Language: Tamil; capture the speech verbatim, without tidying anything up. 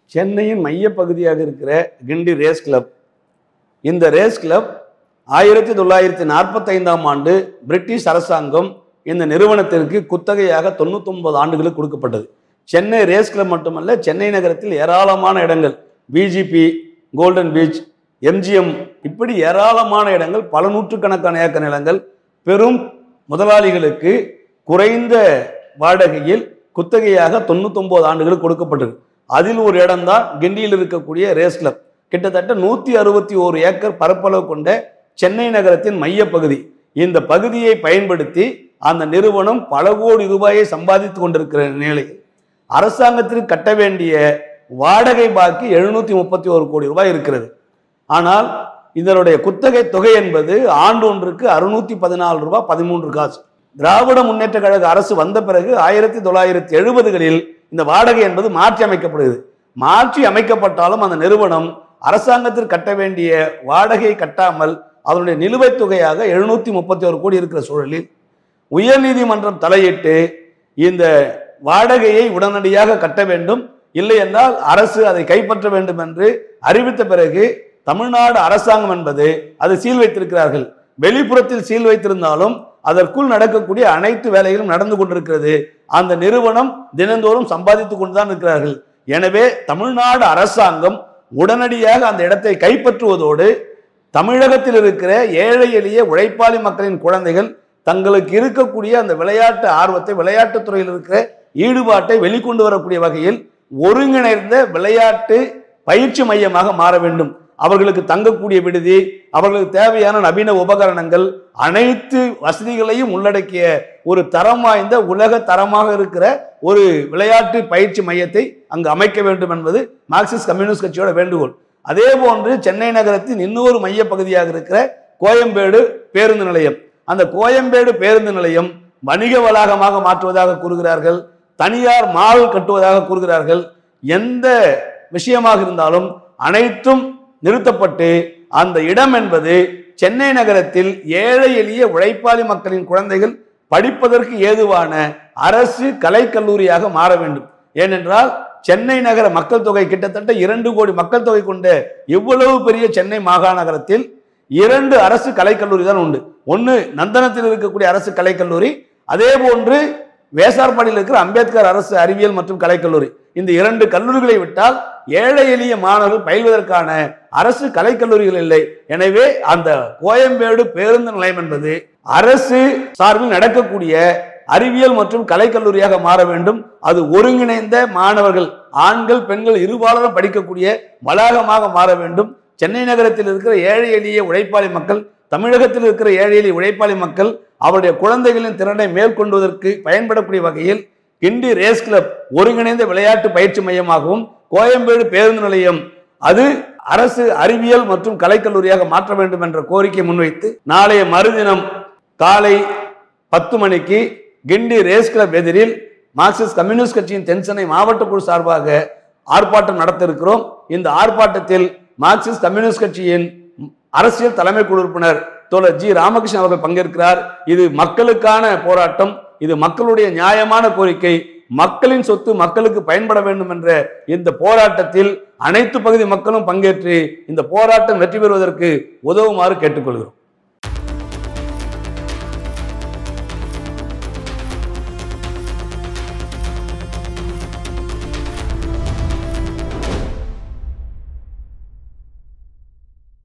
சென்னையின் மையப்பகுதியாக இருக்கிற கிண்டி ரேஸ் கிளப், இந்த ரேஸ் கிளப் ஆயிரத்தி தொள்ளாயிரத்தி நாற்பத்தி ஐந்தாம் ஆண்டு பிரிட்டிஷ் அரசாங்கம் இந்த நிறுவனத்திற்கு குத்தகையாக தொண்ணூத்தி ஒன்பது ஆண்டுகளுக்கு கொடுக்கப்பட்டது. சென்னை ரேஸ் கிளப் மட்டுமல்ல, சென்னை நகரத்தில் ஏராளமான இடங்கள், பிஜிபி, கோல்டன் பீச், எம்ஜிஎம், இப்படி ஏராளமான இடங்கள், பல நூற்றுக்கணக்கான ஏக்கர் நிலங்கள் பெரும் முதலாளிகளுக்கு குறைந்த வாடகையில் குத்தகையாக தொண்ணூத்தி ஒன்பது ஆண்டுகளுக்கு கொடுக்கப்பட்டது. அதில் ஒரு இடம்தான் கிண்டியில் இருக்கக்கூடிய ரேஸ் கிளப். கிட்டத்தட்ட நூற்றி அறுபத்தி ஓரு ஏக்கர் பரப்பளவு கொண்ட சென்னை நகரத்தின் மையப்பகுதி. இந்த பகுதியை பயன்படுத்தி அந்த நிறுவனம் பல கோடி ரூபாயை சம்பாதித்து கொண்டிருக்கிற நிலையில் அரசாங்கத்திற்கு கட்ட வேண்டிய வாடகை பாக்கி எழுநூத்தி முப்பத்தி ஒரு கோடி ரூபாய் இருக்கிறது. ஆனால் இதனுடைய குத்தகை தொகை என்பது ஆண்டு ஒன்றுக்கு அறுநூத்தி பதினாலு ரூபாய் பதிமூன்று காசு. திராவிட முன்னேற்ற கழக அரசு வந்த பிறகு ஆயிரத்தி தொள்ளாயிரத்தி எழுபதுகளில் இந்த வாடகை என்பது மாற்றி அமைக்கப்படுகிறது. மாற்றி அமைக்கப்பட்டாலும் அந்த நிறுவனம் அரசாங்கத்திற்கு கட்ட வேண்டிய வாடகை கட்டாமல் அதனுடைய நிலுவைத் தொகையாக எழுநூத்தி முப்பத்தி ஒரு கோடி இருக்கிற சூழலில் உயர்நீதிமன்றம் தலையிட்டு இந்த வாடகையை உடனடியாக கட்ட வேண்டும், இல்லை என்றால் அரசு அதை கைப்பற்ற வேண்டும் என்று அறிவித்த பிறகு தமிழ்நாடு அரசாங்கம் என்பது அதை சீல் வைத்திருக்கிறார்கள். வெளிப்புறத்தில் சீல் வைத்திருந்தாலும் அதற்குள் நடக்கக்கூடிய அனைத்து வேலைகளும் நடந்து கொண்டிருக்கிறது. அந்த நிறுவனம் தினந்தோறும் சம்பாதித்துக் கொண்டுதான் இருக்கிறார்கள். எனவே தமிழ்நாடு அரசாங்கம் உடனடியாக அந்த இடத்தை கைப்பற்றுவதோடு தமிழகத்தில் இருக்கிற ஏழை எளிய உழைப்பாளி மக்களின் குழந்தைகள் தங்களுக்கு இருக்கக்கூடிய அந்த விளையாட்டு ஆர்வத்தை, விளையாட்டுத் துறையில் இருக்கிற ஈடுபாட்டை வெளிக்கொண்டு வரக்கூடிய வகையில் ஒருங்கிணைந்த விளையாட்டு பயிற்சி மையமாக மாற வேண்டும். அவர்களுக்கு தங்கக்கூடிய விடுதி, அவர்களுக்கு தேவையான நவீன உபகரணங்கள், அனைத்து வசதிகளையும் உள்ளடக்கிய ஒரு தரம் வாய்ந்த உலக தரமாக இருக்கிற ஒரு விளையாட்டு பயிற்சி மையத்தை அங்கு அமைக்க வேண்டும் என்பது மார்க்சிஸ்ட் கம்யூனிஸ்ட் கட்சியோட வேண்டுகோள். அதே போன்று சென்னை நகரத்தின் இன்னொரு மைய பகுதியாக இருக்கிற கோயம்பேடு பேருந்து நிலையம், அந்த கோயம்பேடு பேருந்து நிலையம் வணிக வளாகமாக மாற்றுவதாக கூறுகிறார்கள், தனியார் மால் கட்டுவதாக கூறுகிறார்கள். எந்த விஷயமாக இருந்தாலும் அனைத்தும் நிறுத்தப்பட்டு அந்த இடம் என்பது சென்னை நகரத்தில் ஏழை எளிய உழைப்பாளி மக்களின் குழந்தைகள் படிப்பதற்கு ஏதுவான அரசு கலைக்கல்லூரியாக மாற வேண்டும். ஏனென்றால் சென்னை நகர மக்கள் தொகை கிட்டத்தட்ட இரண்டு கோடி மக்கள் தொகை கொண்ட இவ்வளவு பெரிய சென்னை மாகாணத்தில் இரண்டு அரசு கலைக்கல்லூரி தான் உண்டு. ஒன்று நந்தனத்தில் இருக்கக்கூடிய அரசு கலைக்கல்லூரி, அதே போன்று வேசார்பாடியில் இருக்கிற அம்பேத்கர் அரசு அறிவியல் மற்றும் கலைக்கல்லூரி. இந்த இரண்டு கல்லூரிகளை விட்டால் ஏழை எளிய மாணவர்கள் பயில்வதற்கான அரசு கலைக்கல்லூரிகள் இல்லை. எனவே அந்த கோயம்பேடு பேருந்து நிலையம் என்பது அரசு சார்பில் நடக்கக்கூடிய அறிவியல் மற்றும் கலைக்கல்லூரியாக மாற வேண்டும். அது ஒருங்கிணைந்த மாணவர்கள், ஆண்கள் பெண்கள் இருபாலரும் படிக்கக்கூடிய வளாகமாக மாற வேண்டும். சென்னை நகரத்தில் இருக்கிற ஏழை எளிய உழைப்பாளி மக்கள், தமிழகத்தில் இருக்கிற ஏழை எளிய உழைப்பாளி மக்கள் அவருடைய குழந்தைகளின் திறனை மேற்கொள்வதற்கு பயன்படக்கூடிய வகையில் கிண்டி ரேஸ் கிளப் ஒருங்கிணைந்த விளையாட்டு பயிற்சி மையமாகவும், கோயம்பேடு பேருந்து நிலையம் அது அரசு அறிவியல் மற்றும் கலைக்கல்லூரியாக மாற்ற வேண்டும் என்ற கோரிக்கை முன்வைத்து நாளைய மறுதினம் காலை பத்து மணிக்கு கிண்டி ரேஸ் கிளப் எதிரில் மார்க்சிஸ்ட் கம்யூனிஸ்ட் கட்சியின் தென்சென்னை மாவட்ட குழு சார்பாக ஆர்ப்பாட்டம் நடத்த இருக்கிறோம். இந்த ஆர்ப்பாட்டத்தில் மார்க்சிஸ்ட் கம்யூனிஸ்ட் கட்சியின் அரசியல் தலைமை குழு உறுப்பினர் தோழர் ஜி ராமகிருஷ்ணன் அவர்கள் பங்கேற்கிறார். இது மக்களுக்கான போராட்டம், இது மக்களுடைய நியாயமான கோரிக்கை, மக்களின் சொத்து மக்களுக்கு பயன்பட வேண்டும் என்ற இந்த போராட்டத்தில் அனைத்து பகுதி மக்களும் பங்கேற்று இந்த போராட்டம் வெற்றி பெறுவதற்கு உதவுமாறு கேட்டுக்கொள்கிறோம்.